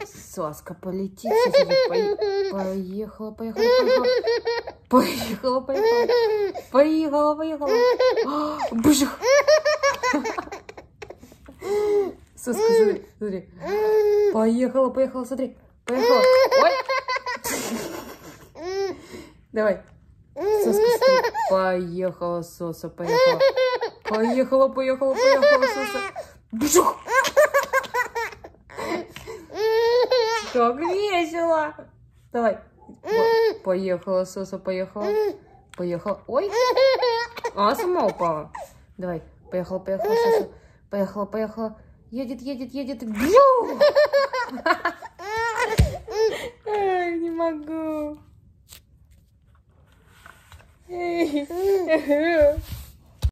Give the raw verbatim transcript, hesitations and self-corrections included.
Соска полетит. Поехала, поехала, поехала. Поехала, поехала. Поехала, поехала. Бжих. Соска, смотри, смотри. Поехала, поехала, смотри. Поехала. Ой. Давай. Соска, смотри. Поехала, Соса, поехала. Поехала, поехала, поехала, Соса. Бжух. Как весело. Давай. Поехала, Соса, поехала. Поехала. Ой. А, сама упала. Давай. Поехала, поехала, Соса. Поехала, поехала. Едет, едет, едет. Бью! Ай, не могу.